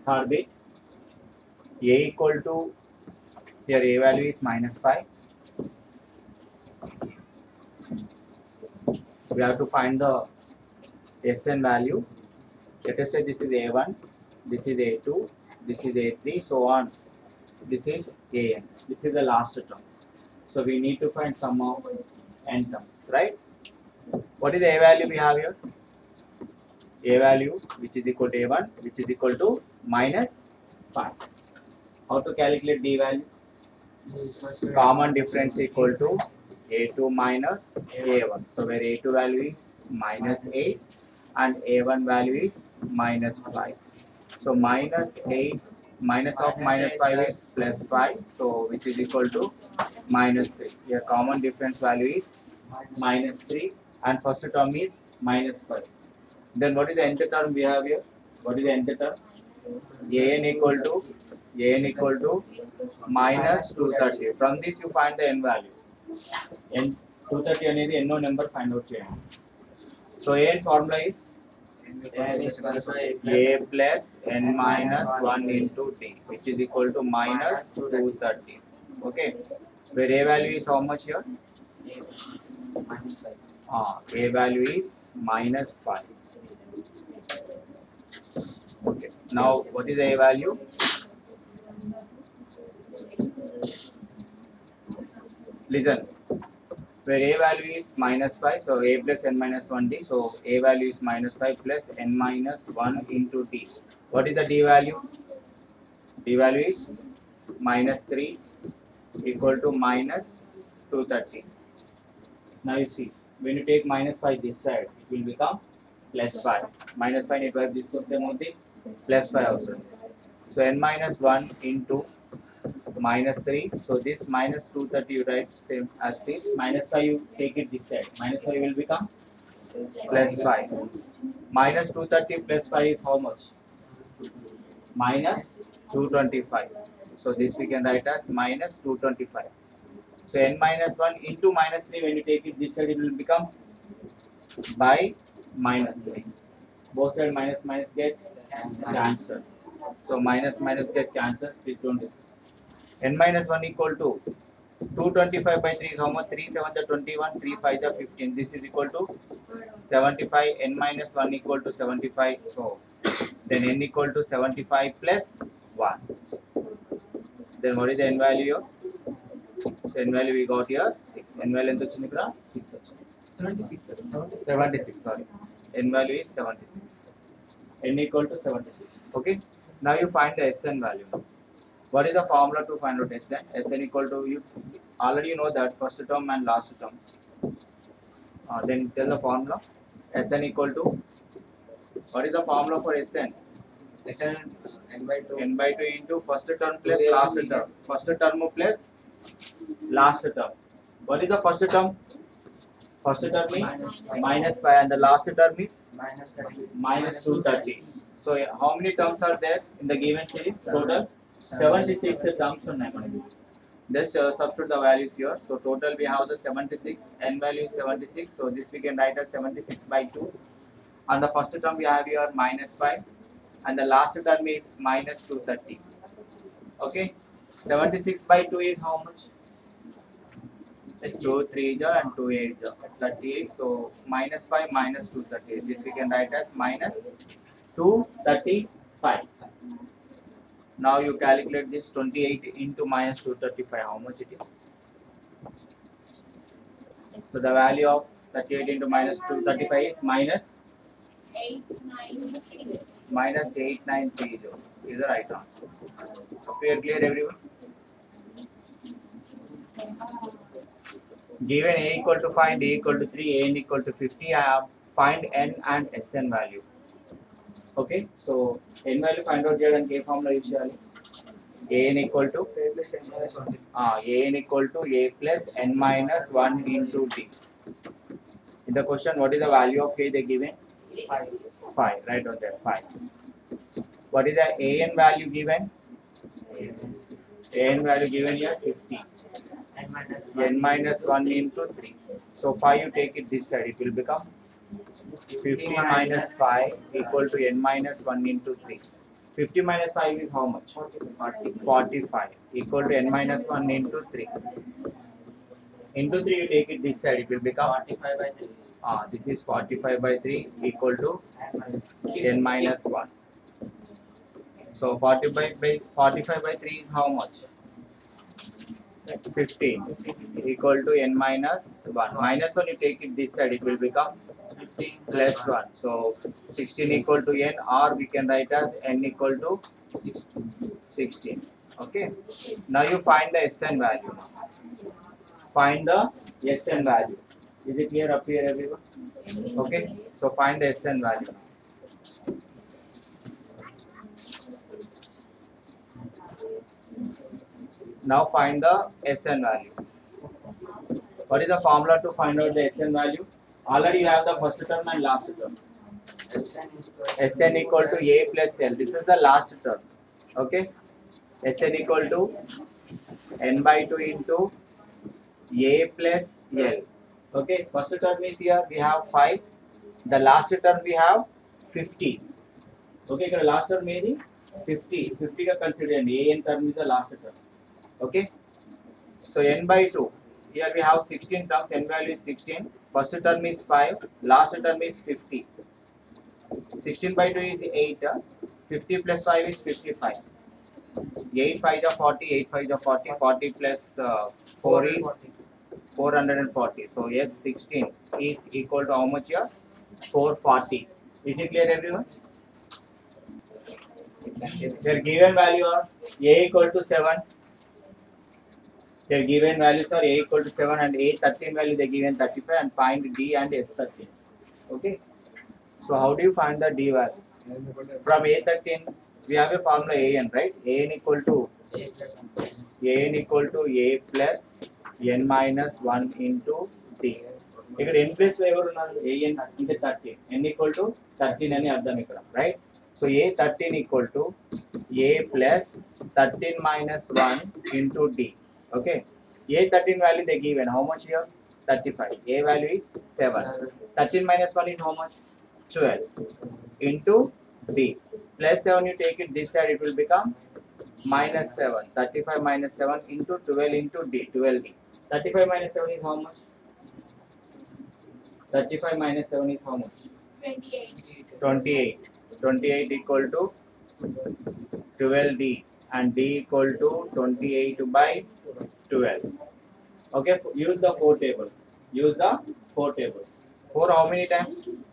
third bit, a equal to, here a value is -5. We have to find the Sn value. Let us say this is a1, this is a2, this is a3, so on. This is an. This is the last term. So we need to find sum of n terms, right? What is the a value we have here? A value which is equal to a1, which is equal to -5. How to calculate d value? Common difference equal to a2 minus a1. So where a2 value is -8 and a1 value is -5. So -8 minus of -5 is +5. So which is equal to -3. Here common difference value is -3 and first term is -5. Then what is the nth term we have here? What is the nth term? an equal to -230. From this you find the n value. n 230 అనేది ఎన్నో number find out చేయండి. So an formula is a plus n minus 1 into t, which is equal to -230. Okay, where a value is how much here? A value is -5. Okay, now what is the a value? Listen, where a value is -5, so a plus n minus 1 d, so a value is -5 plus n minus 1 into t. What is the d value? D value is -3 equal to -230. Now you see, when you take -5 this side, it will become +5. -5 need to this was +5 also. So n minus 1 into -3. So this -230 you write same as this. -5 you take it this side. -5 will become +5. -230 plus 5 is how much? -225. So this we can write as -225. So n minus 1 into -3, when you take it this side, it will become by -3. Both side minus get cancelled. So minus get cancelled. Please don't discuss. N minus 1 equal to 225 by 3 is how much? 3 7 21, 3 5 15. This is equal to 75. N minus 1 equal to 75. So then n equal to 75 plus 1. Then what is the n value here? So n value we got here 6. N value ఎంత వచ్చింది ఇక్కడ? 6 వచ్చింది. 76, sorry. N value is 76. N equal to 76. Okay. Now you find the Sn value. What is the formula to find out Sn? Sn equal to, you already know that first term and last term. Then tell the formula. Sn equal to, what is the formula for Sn? Sn n by 2 into first term plus last term. First term plus last term. What is the first term? First term is -5 and the last term is -230. So how many terms are there in the given series? Total 76 terms ఉన్నాయి మనకి. Just substitute the values here. So total we have the 76. N value is 76. So this we can write as 76 by 2. And the first term we have here -5 and the last term is -230. Okay. 76 by 2 is how much? 2 3 and 2 8 38. So -5 minus 230. This we can write as -235. Now you calculate this 28 into -235. How much it is? So the value of 38 into -235 is -8930. Is the right answer. Clear everyone? Given a equal to find a equal to 3, n equal to 50, I have find n and Sn value. Okay, so n value find out చేయడానికి ఏ formula use చేయాలి? an equal to a plus n minus 1 into t. In the question, what is the value of a they given? 5. Right on there, 5. What is the an value given? An value given here 50. N minus 1 into 3. So 5 you take it this side, it will become 50 minus 5 equal to n minus 1 into 3. 50 minus 5 is how much? 45 equal to n minus 1 into 3. Into 3 you take it this side, it will become 45 by 3. This is 45 by 3 equal to n minus 1. So 45 by 3 is how much? 15 equal to n minus 1. Minus 1 you take it this side, it will become 15 plus 1. So 16 equal to n, or we can write as n equal to 16. Okay. Now you find the Sn value. Find the Sn value. Is it clear up here, everyone? Okay. So find the Sn value. Now find the Sn value. What is the formula to find out the Sn value? Already you have the first term and last term. Sn equal to A plus L. This is the last term. Okay. Sn equal to n by 2 into A plus L. Okay. First term is here we have 5. The last term we have 50. Okay. Here last term is 50. 50 ka consider an term is the last term. Okay. So n by 2. Here we have 16 terms. N value is 16. First term is 5. Last term is 50. 16 by 2 is 8. 50 plus 5 is 55. 8 5 is 40. 8 5 is 40. 40 plus 4 is 440. So yes, 16 is equal to how much here? 440. Is it clear, everyone? Their given value are A equal to 7. Their given values are A equal to 7 and A13 value they given 35, and find D and S13. Okay. So how do you find the D value? From A13 we have a formula AN, right? AN equal to A plus N minus 1 into D. ఇక్కడ n plus ఎవరు ఉన్నారు? an అంటే 13, n equal to 13 అని అర్థం ఇక్కడ, right? So A13 equal to A plus 13 minus 1 into D. Okay. A13 value they given how much here? 35. A value is 7. 13 minus 1 is how much? 12 into D. Plus 7 you take it this side, it will become minus 7. 35 minus 7 into 12 into D. 12D. 35 minus 7 is how much? 35 minus 7 is how much? 28. 28 equal to 12D and D equal to 28 by 12. Okay, use the 4 table. Use the 4 table. 4 how many times?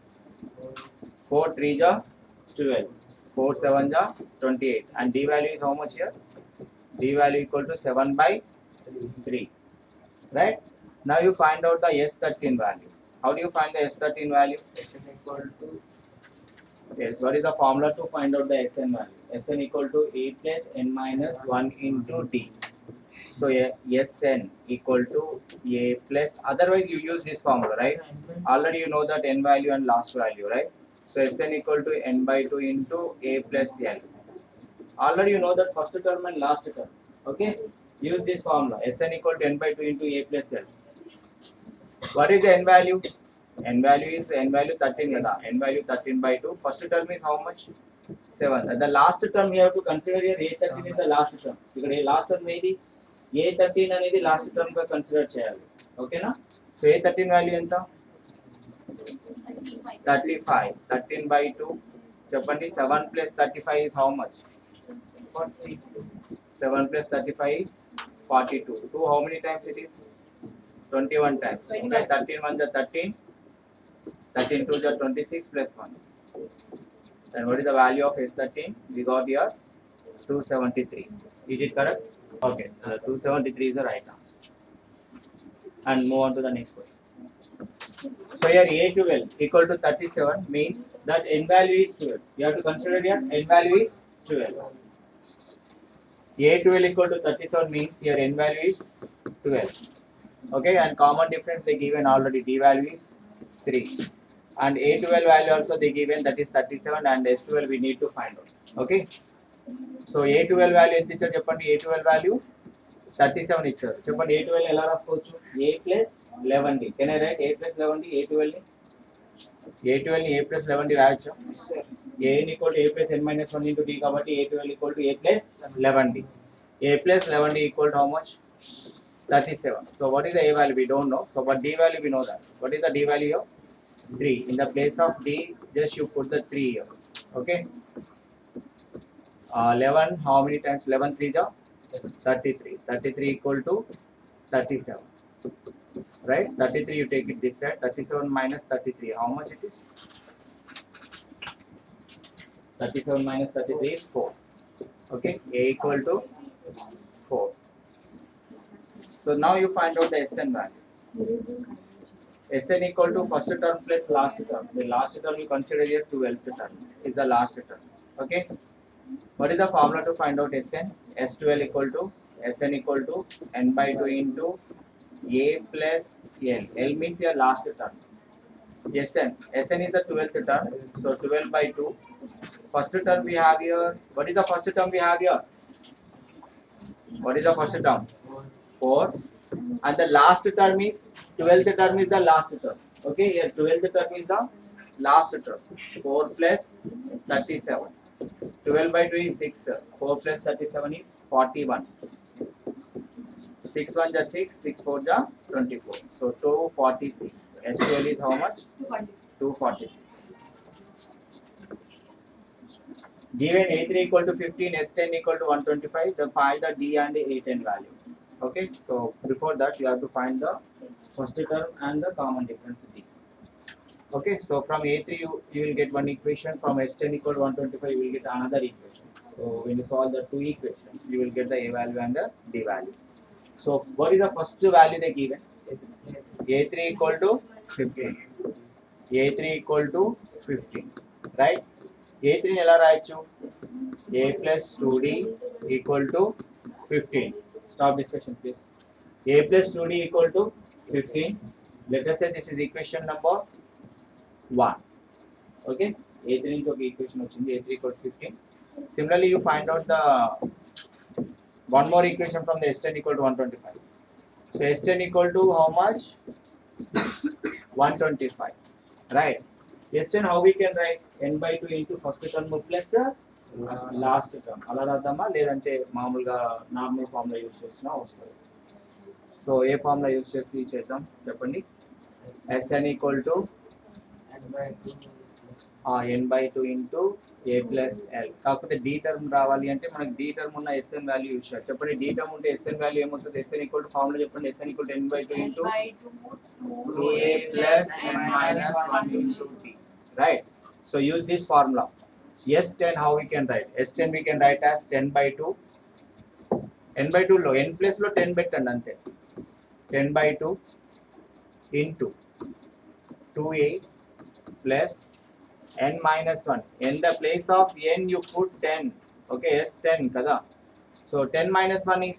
4 3 ja 12. 4 7 ja 28. And D value is how much here? D value equal to 7 by 3. Right? Now you find out the S13 value. How do you find the S13 value? Sn equal to Yes, what is the formula to find out the Sn value? Sn equal to A plus n minus 1 into D. So Sn equal to A plus, otherwise you use this formula, right? Already you know that n value and last value, right? So Sn equal to n by 2 into A plus L. Already you know that first term and last term. Okay? Use this formula. Sn equal to n by 2 into A plus L. What is the n value? N value is n value 13 kada. N value 13 by 2. First term is how much? 7. The last term you have to consider here. A13 is the last term. Because last term maybe A13 అనేది last term గా consider చేయాలి. ఓకేనా? So A13 value ఎంత? 35. 13 by 2. చెప్పండి. 7 plus 35 is how much? 42. 7 plus 35 is 42. 2 how many times it is? 21 times. Okay, 13 1 is 13. 13 2 is 26 plus 1. Then what is the value of S13? We got here 273. Is it correct? Okay, 273 is the right answer. And move on to the next question. So here A12 equal to 37 means that n value is 12. You have to consider here n value is 12. A12 equal to 37 means here n value is 12. Okay, and common difference they given already, D value is 3. And A12 value also they given, that is 37, and S12 we need to find out. Okay. So A12 value ఎంత ఇచ్చారు చెప్పండి? A12 value 37 ఇచ్చారు. చెప్పండి A12 ఎలా రాసుకోవచ్చు? A plus 11D. Can I write A plus 11D? A12 ని A12 ని a plus 11 d రాయొచ్చు. an equal to a plus n minus 1 into d కాబట్టి a12 equal to a plus 11d. a plus 11d equal to how much? 37. So what is the a value? We don't know. So but d value we know that. What is the d value here? 3. In the place of d, just you put the 3 here. Okay. 11, how many times? 11 3 ja? 33. 33 equal to 37. Right? 33 you take it this side. 37 minus 33. How much it is? 37 minus 33 is 4. Okay. A equal to 4. So now you find out the Sn value. Sn equal to first term plus last term. The last term you consider here 12th term is the last term. Okay. What is the formula to find out Sn? S12 equal to Sn equal to n by 2 into a plus l. L means your last term. Sn is the 12th term. So 12 by 2. First term we have here. What is the first term we have here? What is the first term? 4. And the last term is 12th term is the last term. Okay, here 12th term is the last term. 4 plus 37. 12 by 2 is 6. 4 plus 37 is 41. 6 1 ja 6, 6 4 ja 24. So 246. S12 is how much? 246. Given A3 equal to 15, S10 equal to 125, then find the D and the A10 value. Okay, so before that you have to find the first term and the common difference D. Okay, so from A3 you will get one equation, from S10 equal to 125 you will get another equation. So when you solve the two equations, you will get the A value and the D value. So what is the first value they given? A3 equal to 15. A3 equal to 15, right? A3 ని ఎలా రాయొచ్చు? A plus 2D equal to 15. Stop discussion please. A plus 2D equal to 15. Let us say this is equation number 1. Okay. A3 into equation వచ్చింది. A3 equal to 15. Similarly you find out the one more equation from the S10 equal to 125. So S10 equal to how much? 125. Right. S10 how we can write? N by 2 into first term plus last term అలా రాద్దామా, లేదంటే మామూలుగా normal formula use చేసినా వస్తుంది. So ఏ formula use చేసి చేద్దాం చెప్పండి. Sn equal to n by 2 into a plus l. కాకపోతే d టర్మ్ రావాలి అంటే మనకి d టర్మ్ ఉన్న Sn వాల్యూ యూజ్ చేయాలి. చెప్పండి d టర్మ్ ఉంటే Sn వాల్యూ ఏమవుతుంది? Sn ఈక్వల్ టు ఫార్ములా చెప్పండి. Sn equal to n by 2 into 2a plus n minus 1 into d. Right. So use this formula. S10 how we can write? S10 we can write as 10 by 2. n by 2 లో n plus లో 10 పెట్టండి అంతే. 10 by 2 into 2a plus n minus 1. In the place of n you put 10. Okay, S10 kada. So 10 minus 1 is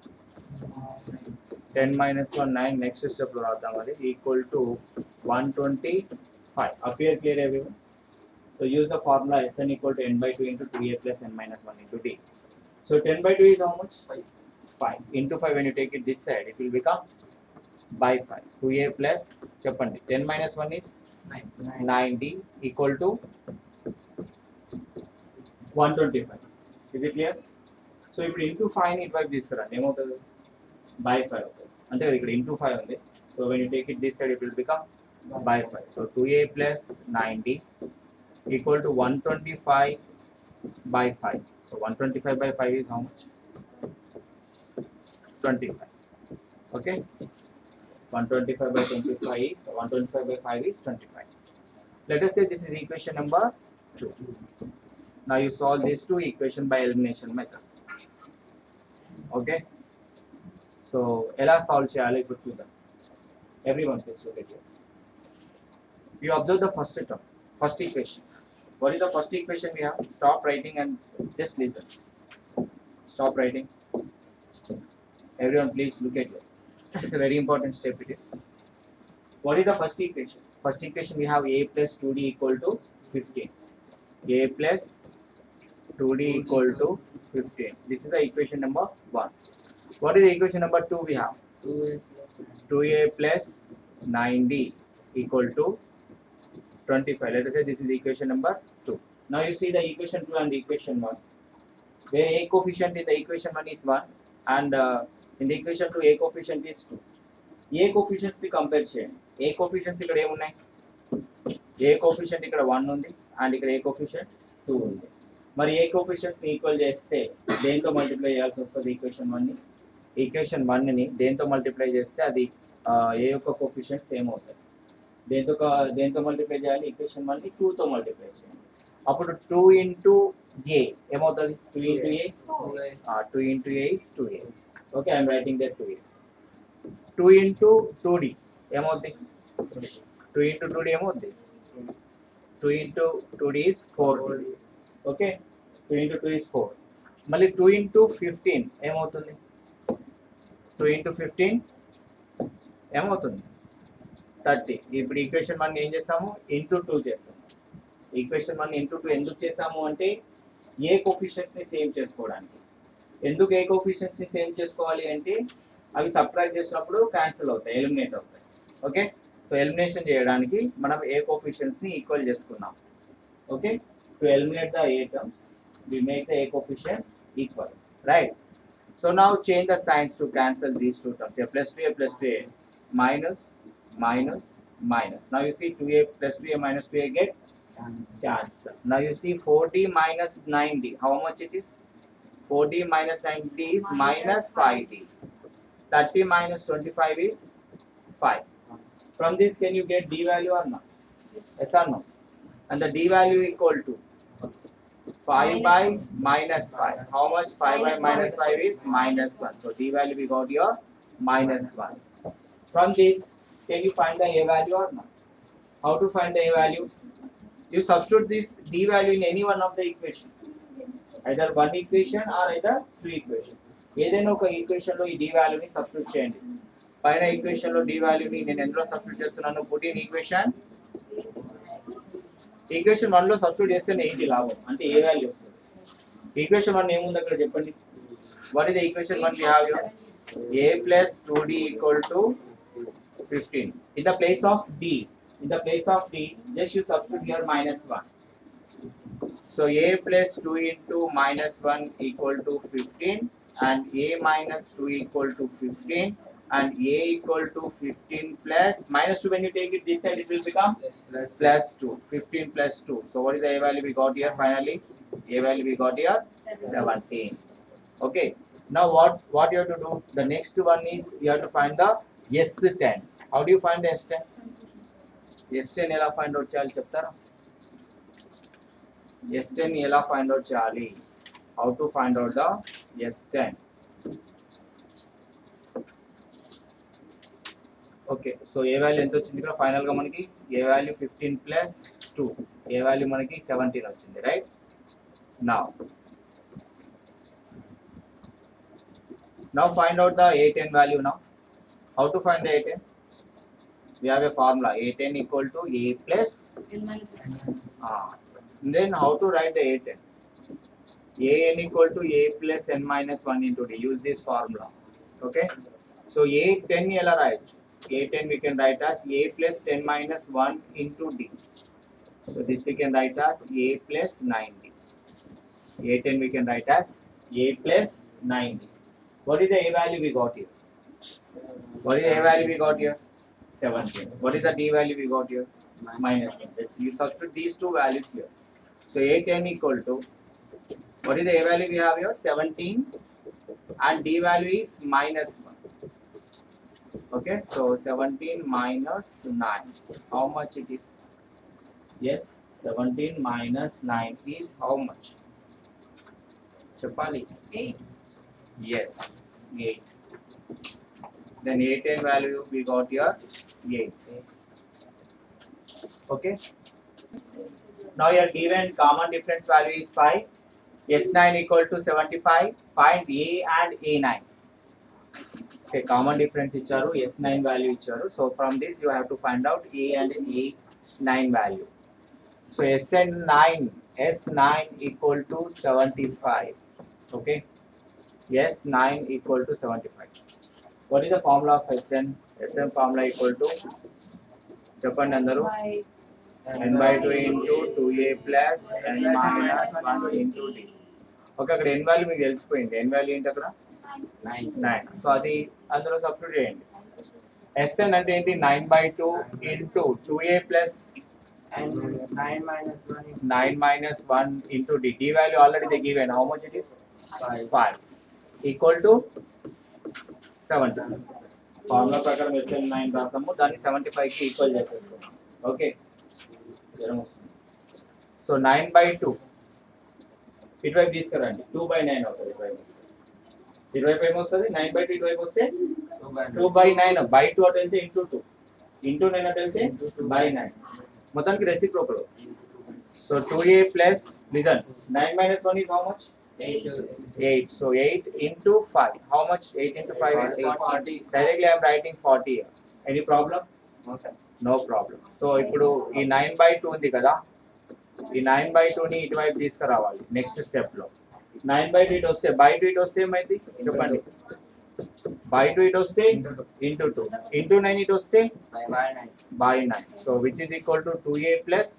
10 minus 1 9. Next step lo raadam adi equal to 125. Appear clear everyone? So use the formula Sn equal to n by 2 into 2a plus n minus 1 into d. So 10 by 2 is how much? 5. Into 5 when you take it this side it will become by 5. 2a plus చెప్పండి 10 minus 1 is 9d equal to 125. Is it clear? So ఇప్పుడు into 5 ని ఇటువైపు తీసుకురండి ఏమవుతుంది? by 5 అవుతుంది. అంతే కదా, ఇక్కడ into 5 ఉంది. So when you take it this side it will become by 5. So 2a plus 9d equal to 125 by 5. So 125 by 5 is how much? 25. Okay. 125 by 25 is 125 by 5 is 25. Let us say this is equation number 2. Now you solve these two equation by elimination method. Okay. So ఎలా solve చేయాలి ఇప్పుడు చూద్దాం. Everyone please look at it. You observe the first term, first equation. What is the first equation we have? Stop writing and just listen. Stop writing. Everyone please look at it. It's a very important step it is. What is the first equation? First equation we have a plus 2d equal to 15. A plus 2d equal to 15. This is the equation number 1. What is the equation number 2 we have? 2a plus 9d equal to 25. Let us say this is equation number 2. Now you see the equation 2 and the equation 1. Where a coefficient in the equation 1 is 1 and in the equation 2 a coefficient is 2. A coefficients ని compare చేయండి. A coefficients ఇక్కడ ఏమున్నాయి? ఏ coefficient ఇక్కడ 1 ఉంది and ఇక్కడ ఏ coefficient 2 ఉంది. మరి ఏ coefficients ని ఈక్వల్ చేస్తే దేంతో మల్టిప్లై చేయాల్సి వస్తుంది? ఈక్వేషన్ 1 ని. ఈక్వేషన్ 1 ని దేంతో మల్టిప్లై చేస్తే అది ఏ యొక్క కోఫిషియంట్ సేమ్ అవుతాయి. దేంతో మల్టిప్లై చేయాలి? ఈక్వేషన్ 1 ని 2 తో మల్టిప్లై చేయాలి. అప్పుడు 2 ఇంటూ ఏ ఏమవుతుంది? 2 into a 2 into a is 2a. Okay, I'm writing that 2a. 2 into 2d ఏమవుతుంది? 2 ఇంటూ 2d ఏమవుతుంది? 2 into 2d is 4d. Okay, 2 into 2 is 4. మళ్ళీ 2 ఇంటూ 15 ఏమవుతుంది? 2 ఇంటూ 15 ఏమవుతుంది? 30. ఇప్పుడు ఈక్వేషన్ 1 ఏం చేసాము? ఇంటూ 2 చేసాము. ఈక్వేషన్ 1 ఇంటూ 2 ఎందుకు చేసాము అంటే ఏ కోఫిషియన్స్ని సేమ్ చేసుకోవడానికి. ఎందుకు ఏ కోఫిషియన్స్ని సేమ్ చేసుకోవాలి అంటే అవి సబ్ట్రాక్ట్ చేసినప్పుడు క్యాన్సిల్ అవుతాయి, ఎలిమినేట్ అవుతాయి. ఓకే, సో ఎలిమినేషన్ చేయడానికి మనం ఏ కోఫిషియన్స్ని ఈక్వల్ చేసుకున్నాం. Okay, to eliminate the a terms we make the a coefficients equal, right? So now change the signs to cancel these two terms. A plus 2a plus 2a minus minus minus. Now you see 2a plus 2a minus 2a get cancel. Now you see 4d minus 9d. How much it is? 4d minus 9d is minus 5d. 30 minus 25 is 5. From this can you get d value or not? Yes or no? And the d value equal to 5 by minus 5. How much? 5 by minus 5 is minus 1. So d value we got here minus 1. From this, can you find the a value or not? How to find the a value? You substitute this d value in any one of the equation. Either one equation or either two equation. ఏదైనా ఒక equation లో ఈ d వాల్యూని substitute చేయండి. పైన equation లో d వాల్యూని నేను ఎందులో సబ్స్టిట్యూట్ చేస్తున్నాను? పుట్ ఇన్ ఈక్వేషన్ 1 లో సబ్స్టిట్యూట్ చేస్తే ఏంటి లాభం అంటే ఏ వాల్యూ వస్తుంది? ఈక్వేషన్ 1 ఏముంది అక్కడ చెప్పండి. What is the equation 1 we have here? a plus 2d equal to 15. In the place of d, just you substitute here minus 1. So a plus 2 into minus 1 equal to 15 and a minus 2 equal to 15 and a equal to 15 plus minus 2. When you take it this side it will become plus 2. 15 plus 2. So what is the a value we got here finally? A value we got here 17. Okay, now what you have to do? The next one is you have to find the S10. How do you find the S10? S10 ఎలా find out చేయాలి చెప్తారా? S10 ఎలా find out చేయాలి? How to find out the S10? Okay, so a value ఎంత వచ్చింది ఇక్కడ final గా మనకి? A value 15 plus 2, a value మనకి 17 వచ్చింది, right? Now find out the A10 value now. How to find the A10? We have a formula A10 equal to A plus then how to write the A10? An equal to A plus n minus 1 into d. Use this formula. Okay, so A10 ఎలా రాయొచ్చు? A10 we can write as A plus 10 minus 1 into d. So this we can write as A plus 9d. A10 we can write as A plus 9d. What is the A value we got here? What is the A value we got here? 17. What is the D value we got here? Minus 1. Yes, you substitute these two values here. So A10 equal to, what is the A value we have here? 17 and D value is minus 1. Okay, so 17 minus 9. How much it is? Yes, 17 minus 9 is how much? Chapali? 8. Yes, 8. Then A10 value we got here 8. Okay. Now you are given common difference value is 5. S9 equal to 75. Find A and A9. Okay, common difference icharu, S9 value icharu. So from this you have to find out A and A9 value. So S9 equal to 75. Okay. S9 equal to 75. What is the formula of Sn? Sn formula equal to చెప్పండి అందరూ n by 2 into 2a plus n minus 1 into d. Okay, అక్కడ n value మీకు తెలిసిపోయింది. n value ఏంటి అక్కడ 9. So అది అందులో substitute చేయండి. Sn అంటే ఏంటి 9 by 2 into 2a plus and 9 minus 1 into 9 minus 1 into d. D value already they given. How much it is? 5 equal to 70. Formula ప్రకారం Sn 9 రాసాము, దాన్ని 75 కి ఈక్వల్ చేసేసుకున్నాం. ఓకే, సో 9 by 2 ఇటువైపు తీసుకురండి. 2 by 9 అవుతుంది. ఇటువైపు ఏమొస్తుంది? 9 by 2 ఇటువైపు వస్తే 2 by 9 by 2 అటు వెళ్తే ఇంటూ 2 ఇంటూ 9 అటు వెళ్తే by 9. మొత్తానికి reciprocal. So 2a plus, listen, 9 minus 1 is how much? 8. So 8 into 5. How much? 8 into 5 is 40. Directly I am writing 40 here. Any problem? No sir. No problem. So ఇప్పుడు ఈ 9 by 2 ఉంది కదా, ఈ 9 by 2 ని ఇటువైపు తీసుకురావాలి నెక్స్ట్ స్టెప్ లో. 9 by 2 ఇటు వస్తే, by 2 ఇటు వస్తే ఏమైంది చెప్పండి? by 2 ఇటు వస్తే into 2 into 9 ఇటు వస్తే by 9. So which is equal to 2a plus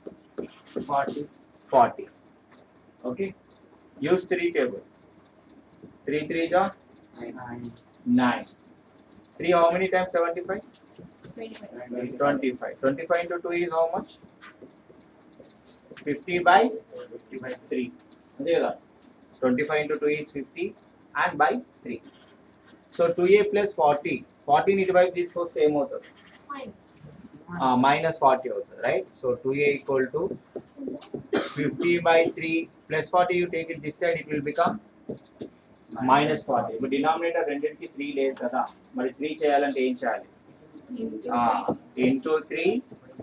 40. Okay, use 3 table. 3 3 is 9. 3 how many times 75? 25. 25 into 2 is how much? 50 by 3. అంతే కదా, 25 into 2 is 50 and by 3. So 2a plus 40. 40 ని ఇటువైపు తీసుకొస్తే ఏమవుతుంది? minus 40 అవుతుంది, right? So 2a equal to 50 by 3 plus 40. You take it this side, it will become minus 40. ఇప్పుడు denominator రెండింటికి 3 లేదు కదా, మరి 3 చేయాలంటే ఏం చేయాలి? into 3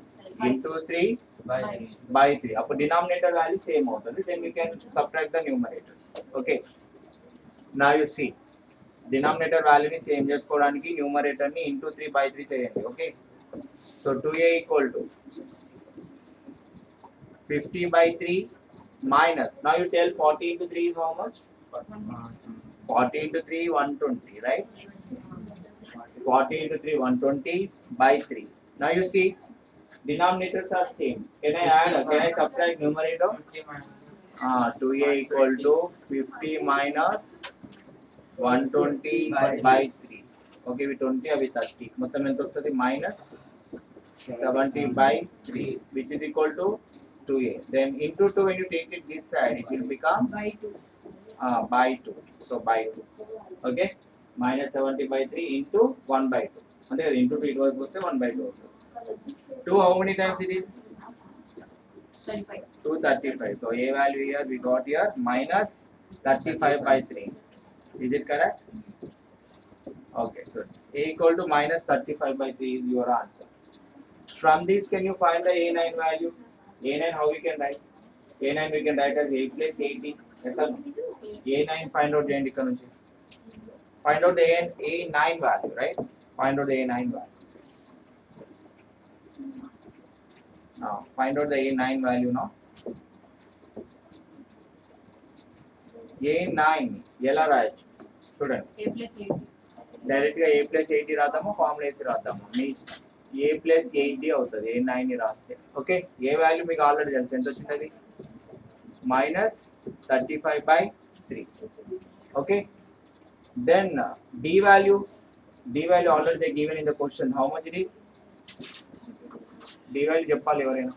by 3. అప్పుడు డినామినేటర్ వాల్యూ సేమ్ అవుతుంది. then we can subtract the numerators. okay, now you see denominator వాల్యూని సేమ్ చేసుకోవడానికి న్యూమరేటర్ ని into 3 by 3 చేయండి. Okay, so 2a equal to 50 by 3 minus, now you tell 40 into 3 is how much? 40 into 3 120, right? 40 into 3 120 by 3. Now you see denominators are same. Can I add or can I subtract numerator? 2a equal to 50 minus 120 by 3. Okay, with 20 అవి 30. మొత్తం ఎంత వస్తుంది? minus 70 by 3, which is equal to 2a. Then into 2, when you take it this side, it will become by 2. So by 2. Okay, minus 70 by 3 into 1 by 2. అంతే కదా, into 2 it was వస్తే 1 by 2 అవుతుంది. 2 how many times it is? 235. So a value here we got here minus 35 by 3. Is it correct? Okay, good. A equal to minus 35 by 3 is your answer. From this, can you find the A9 value? A9 how we can write? A9 we can write as A plus 80. Yes or no? A9 find out చేయండి ఇక్కడ నుంచి. Find out the A9 value, right? Find out the A9 value. Now find out the A9 value now. A9 ఎలా రాయొచ్చు చూడండి. Direct గా a plus 80 రాద్దాము, formula వేసి రాద్దాము, మీ ఇష్టం. a plus 80 అవుతుంది A9 ని రాస్తే. ఓకే, ఏ వాల్యూ మీకు ఆల్రెడీ తెలుసు, ఎంత వచ్చింది? minus 35 by 3. Okay, then d value already they given in the question. How much it is? d value చెప్పాలి ఎవరైనా?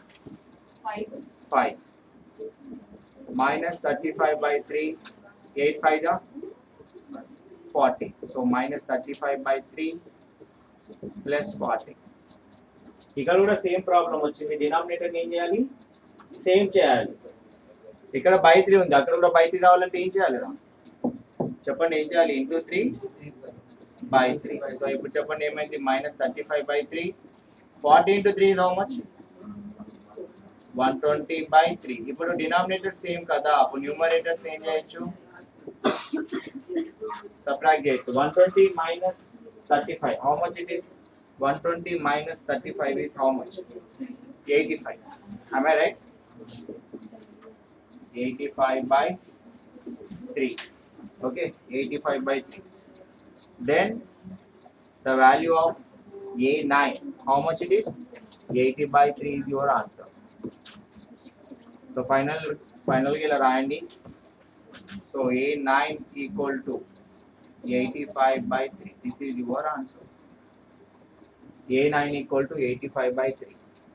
5 minus 35 by 3, 8 5 are 40. So minus 35 by 3 plus 40. ఇక్కడ కూడా సేమ్ ప్రాబ్లం వచ్చింది. Denominator ఏం చేయాలి? సేమ్ చేయాలి. ఇక్కడ by 3 ఉంది, అక్కడ కూడా by 3 రావాలంటే ఏం చేయాలి రా? చెప్పండి ఏం చేయాలి? into 3 by 3. సో ఇప్పుడు చెప్పండి ఏమైంది? minus 35 by 3. 40 into 3 is how much? 120 by 3. ఇప్పుడు డినామినేటర్ సేమ్ కదా, అప్పుడు న్యూమరేటర్స్ ఏం చేయొచ్చు? సబ్ట్రాక్ట్ చేయొచ్చు. 120 minus 35 how much it is? 120 minus 35 is how much? 85. Am I right? 85 by 3. Okay, 85 by 3. Then the value of A9 how much it is? 80 by 3 is your answer. So finally ఇలా రాయండి. So A9 equal to 85 by 3. This is your answer. A9 equal to 85 by 3.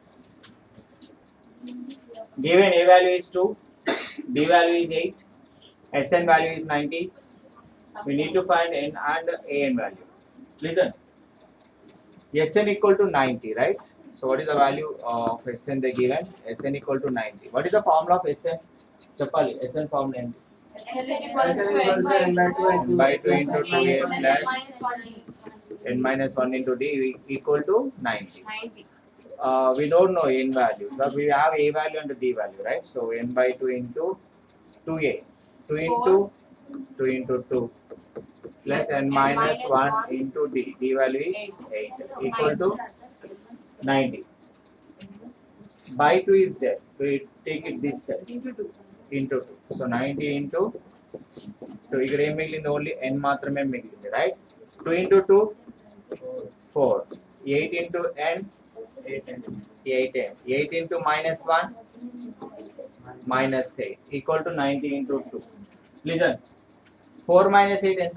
Given A value is 2, B value is 8, Sn value is 90. We need to find N and An value. Listen. Sn equal to 90, right? So what is the value of Sn they given? Sn equal to 90. What is the formula of Sn? Chapali, Sn formula ఏంటి? Sn is equal to n by 2 n by 2 into 2a plus n minus 1 into d equal to 90. We don't know n value. So we have a value and d value, right? So n by 2 into 2a. 2 into 2 into 2 plus n minus 1 into d. D value is 8 equal to 90. By 2 is there. We take it this side. Into 2. So 90 into 2. ఇక్కడ ఏం మిగిలింది? Only n మాత్రమే మిగిలింది, right? 2 into 2 4. 8 into n 8n. 8 into minus 1 minus 8 equal to 90 into 2. Listen. 4 minus 8 ఎంత?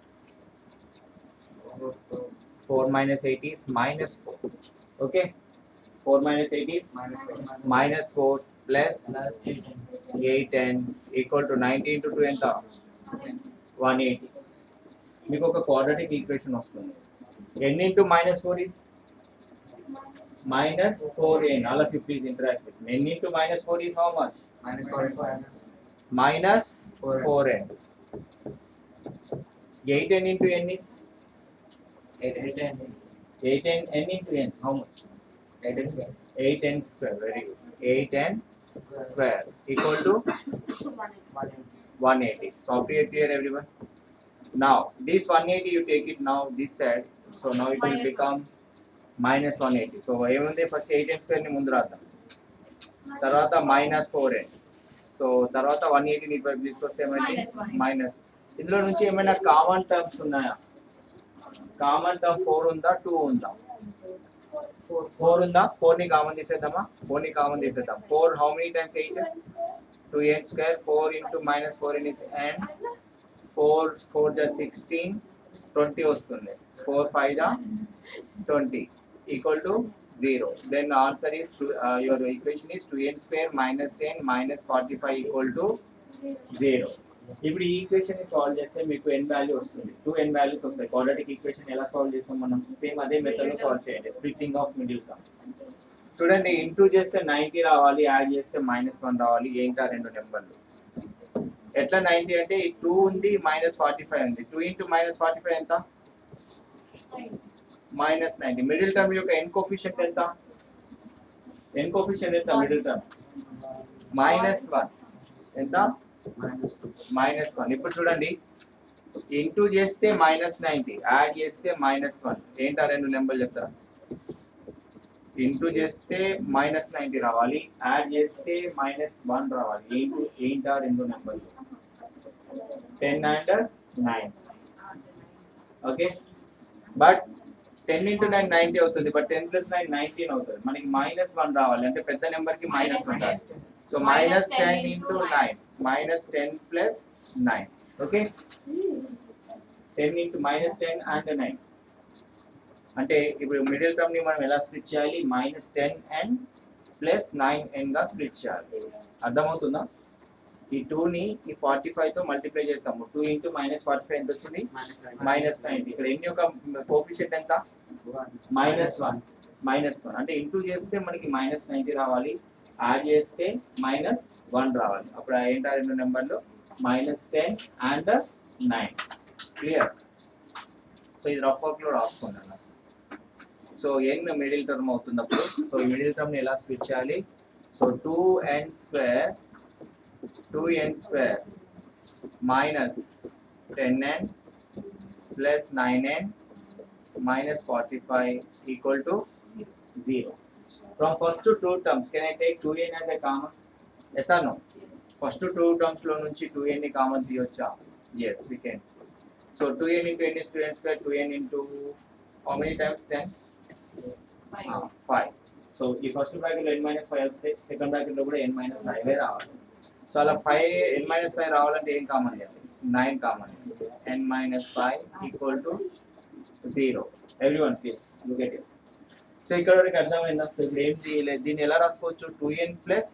4 minus 8 is minus 4. Okay? 4 minus 8 is minus 4 plus 8n equal to 90 into 2 ఎంత? 180. మీకు ఒక quadratic equation వస్తుంది. n into minus 4 is minus 4n. All of you please interact with me. N into minus 4 is how much? Minus 4n. 8n into n is 8n into n. How much? 8n square. Very good. 8n square equal to 180. So up here clear everyone? Now this 180 you take it now this side. So now it will become minus 180. So ఏముంది? First 8n square ని ముందు రాద్దాం. తర్వాత minus 4n. So తర్వాత 180 ని ఇటువైపు తీసుకొస్తే ఏమైంది? మైనస్. ఇందులో నుంచి ఏమైనా కామన్ టర్మ్స్ ఉన్నాయా? కామన్ టర్మ్ 4 ఉందా? 2 ఉందా? 4 ఉందా? 4 ని కామన్ తీసేద్దామా? 4 ని కామన్ తీసేద్దాం. 4 how many times 8? 2n square. 4 into minus 4n is n. 4 the 16 20 వస్తుంది. 4 5 the 20 equal to 0. Then the answer is your equation is 2n square minus n minus 45 equal to 0. ఇప్పుడు ఈ equation ని solve చేస్తే మీకు n value వస్తుంది. 2n values వస్తాయి. Quadratic equation ఎలా solve చేస్తాం మనం? సేమ్ అదే మెథడ్ లో సాల్వ్ చేయండి. Splitting of middle term. చూడండి, ఇంటూ చేస్తే 90 రావాలి, యాడ్ చేస్తే -1 రావాలి. ఏంటా రెండు నెంబర్లు? ఎట్లా 90 అంటే 2 ఉంది, -45 ఉంది. 2 into -45 ఎంత? -90. మిడిల్ టర్మ్ యొక్క n కోఎఫిషియంట్ ఎంత? n కోఎఫిషియంట్ ఎంత మిడిల్ టర్మ్? -1. ఎంత? -1. ఇప్పుడు చూడండి, ఇంటూ చేస్తే -90, యాడ్ చేస్తే -1. ఏంటా రెండు నెంబర్లు చెప్తారా? ఇంటూ చేస్తే -90 రావాలి, యాడ్ చేస్తే -1 రావాలి. ఏంటా రెండు నెంబర్లు? 10 and 9. ఓకే, బట్ 10 into 9 90 అవుతుంది, బట్ 10 plus 9 19 అవుతుంది. మనకి -1 రావాలి అంటే పెద్ద నెంబర్ కి -1 రావాలి. So -10 into 9, -10 plus 9. Okay, 10 into -10 and 9 అంటే ఇప్పుడు మిడిల్ టర్మ్ ని మనం ఎలా స్ప్లిట్ చేయాలి? -10 and plus 9n గా స్ప్లిట్ చేయాలి. అర్థమవుతుందా? ఈ 2 ని ఈ 45 తో మల్టిప్లై చేస్తాము. 2 into -45 ఎంత వచ్చింది? -90. ఇక్కడ n యొక్క కోఎఫిషియంట్ ఎంత? -1. అంటే ఇంటూ చేస్తే మనకి -90 రావాలి, యాడ్ చేస్తే -1 రావాలి. అప్పుడు ఏంటా రెండు నెంబర్లు? -10 and 9. క్లియర్? సో ఇది రఫ్ వర్క్ లో రాసుకున్నాను. సో n మిడిల్ టర్మ్ అవుతుంది అప్పుడు. సో ఈ మిడిల్ టర్మ్ ని ఎలా స్ప్లిట్ చేయాలి? So 2n square minus 10n plus 9n minus 45 equal to 0. From first to two terms, can I take 2n as a common? Yes or no? Yes. First to two terms లో నుంచి 2n ని common తీయొచ్చా? Yes, we can. So 2n into n is 2n square. 2n into how many times? 10? 5. So ఈ first bracket లో n minus 5 వస్తే second bracket లో కూడా n minus 5 రావాలి. సో అలా 5 n మైనస్ 5 రావాలంటే ఏం కామన్ చేయాలి? 9 common. n minus 5 equal to 0. Everyone please look at it. So ఇక్కడ వరకు అర్థమైందా? సో ఇప్పుడు ఏం చేయలేదు, దీన్ని ఎలా రాసుకోవచ్చు? 2n plus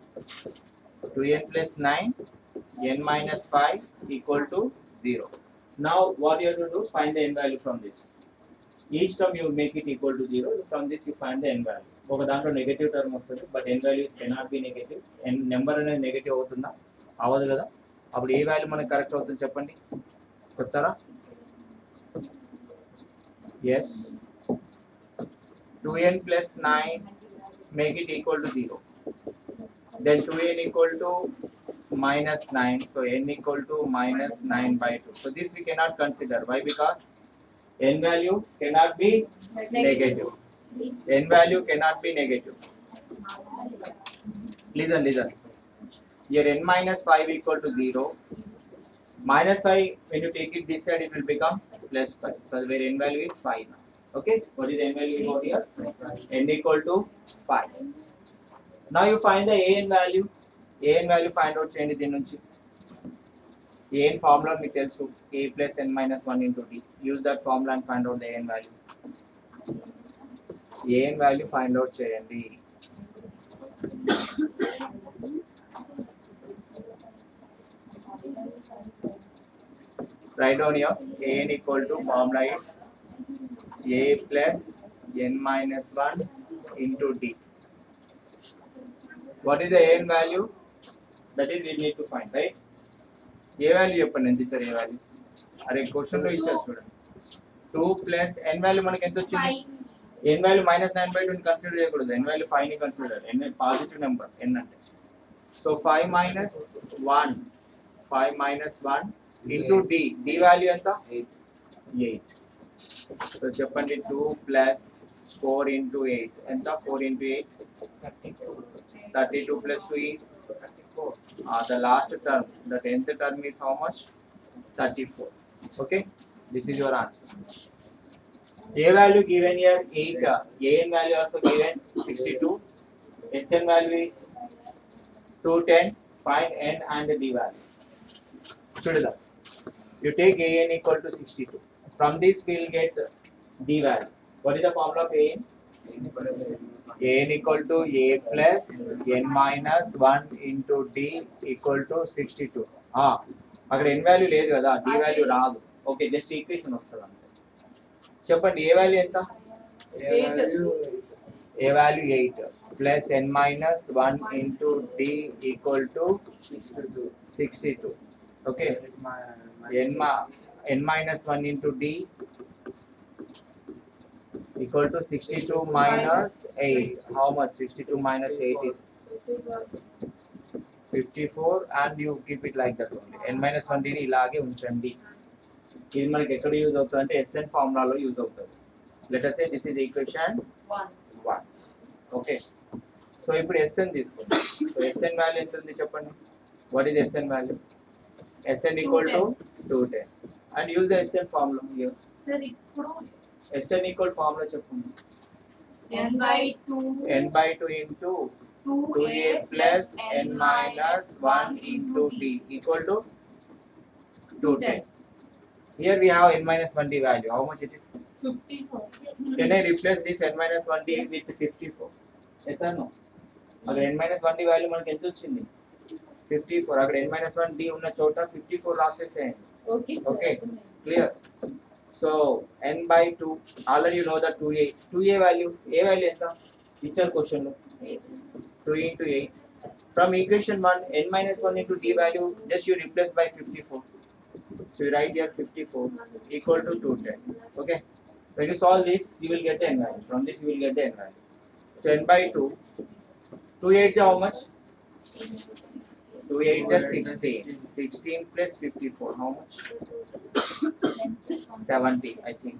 9 n minus 5 equal to 0. Now what you have to do? Find the n value from this. Each term you make it equal to 0. From this you find the n value. ఒక దాంట్లో negative term వస్తుంది, but n values cannot be negative. n number అనేది negative అవుతుందా? అవ్వదు కదా. అప్పుడు ఏ value మనకి correct అవుతుంది చెప్పండి, చెప్తారా? yes, 2n plus 9 make it equal to 0. Then 2n equal to minus 9, so n equal to minus 9 by 2. So this we cannot consider. Why? Because n value cannot be negative. N value cannot be negative. Listen. Here n minus 5 equal to 0. Minus 5, when you take it this side, it will become plus 5. So where n value is 5 now. Okay, what is the n value over here? n equal to 5. Now you find the an value. an value find out చేయండి దీని నుంచి. an formula మీకు తెలుసు, a plus n minus 1 into d. Use that formula and find out the an value. an value find out చేయండి. Write down here. an equal to formula is a plus n minus 1 into d. What is the an value? That is we need to find, right? A value చెప్పండి, ఎంత ఇచ్చారు? A value అరే question లో ఇచ్చారు చూడండి. 2 plus n value మనకి ఎంత వచ్చింది? n value minus 9 by 2 ని కన్సిడర్ చేయకూడదు, n value 5 ని consider. n positive number n అంటే. So 5 minus 1 into d. d value ఎంత? 8. సో చెప్పండి 2 plus 4 into 8 ఎంత? 4 into 8 32 plus 2 is 34. The last term, the 10th term is how much? 34. Okay, this is your answer. A value given here 8. An value also given 62. Sn value is 210. Find n and d value. Chudda. You take an equal to 62. From this we will get d value. What is the formula of an? an equal to a plus n minus 1 into d equal to 62. అక్కడ n value లేదు కదా, d value రాదు. Okay, just equation వస్తుంది అంతే. చెప్పండి a value ఎంత? a value 8 plus n minus 1 into d equal to 62. Okay, n minus 1 into d equal to 62 minus 8. How much? 62 minus 8 is 54, and you keep it like that only. n minus 1 ని ఇలాగే ఉంచండి. ఇది మనకి ఎక్కడ use అవుతుంది అంటే SN ఫార్ములాలో use అవుతుంది. Let us say this is equation 1. Okay, so ఇప్పుడు SN తీసుకుందాం. సో SN వాల్యూ ఎంత ఉంది చెప్పండి. What is SN value? SN equal to 210, and use the SN formula here. Sir, ఇప్పుడు SN equal formula చెప్పండి. n by 2 into 2a plus n minus 1 into d equal to 210. Here we have n minus 1d value. How much it is? 54. Can I replace this n minus 1d Yes. with 54? Yes or no? అక్కడ n minus 1d value మనకి ఎంత వచ్చింది? 54. అక్కడ n minus 1d ఉన్న చోట 54 రాసేసేయండి. Okay, sir. Okay, clear. So n by 2, already you know the 2a value. A value ఎంత ఇచ్చారు question లో? 2 into 8. From equation 1, n minus 1 into d value, just you replace by 54. So you write here 54 equal to 210. Okay, when you solve this, you will get the n value. From this you will get the n value. So n by 2, 2 8 how much? 2 8 is 16. 16 plus 54, how much? 70, I think.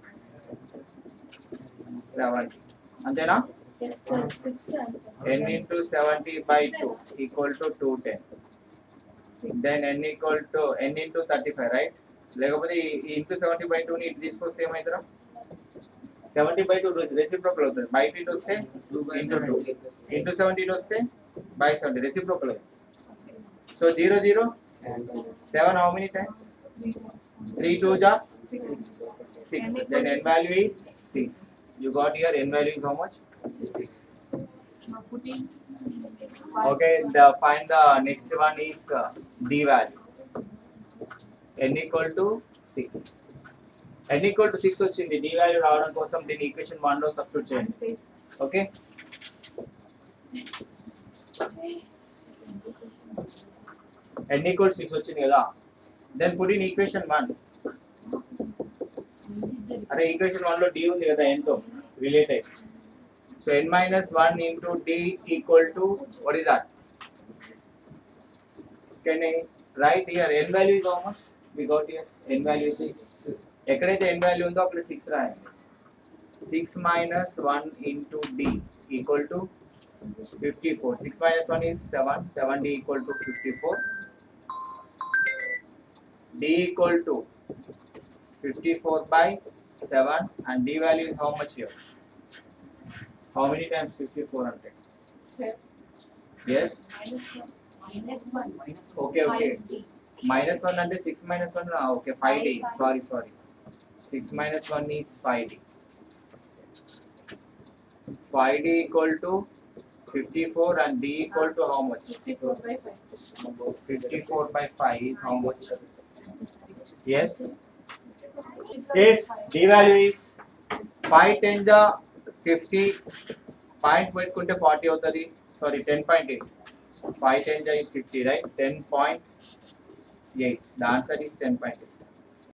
70. Antena? Yes, sir. 6 answer. n into 70 by 2 equal to 210. Then n equal to n into 35, right? లేకపోతే ఈ into 70 by 2 ని ఇటు తీసుకొస్తే ఏమైతరా? 70 by 2 reciprocal అవుతుంది. By 2 వస్తే into 2 into 70 వస్తే by 70 reciprocal అవుతుంది. So 0 0 7 how many times? 3 2 ja 6. Then n value is 6. You got here n value is how much? 6. Okay, find the next one is d value. n equal to 6. n equal to 6 వచ్చింది. d value రావడం కోసం దీని equation 1 లో substitute చేయండి. Okay, n equal to 6 వచ్చింది కదా. Then put in equation 1. అరే equation 1 లో d ఉంది కదా n తో రిలేట్ అయ్యి. So n minus 1 into d equal to what is that? Can I write here n value is how much? We got here n value is 6. ఎక్కడైతే n value ఉందో అక్కడ 6 రాయండి. 6 minus 1 into d equal to 54. 6 minus 1 is 7. 7d equal to 54. d equal to 54 by 7 and d value is how much here? How many times 54 100? 7. Yes. Minus 1. Okay, okay. Minus 1 and 6 minus 1. Okay, 5d. Sorry. 6 minus 1 is 5d. 5d equal to 54 and d equal to how much? 54 by 5. 54 by 5 is how much? Yes. Yes. D value is 5 10 the 50. Point పెట్టుకుంటే 40 అవుతుంది. Sorry, 10.8. 5 10 is 50, right? 10.8. The answer is 10.8.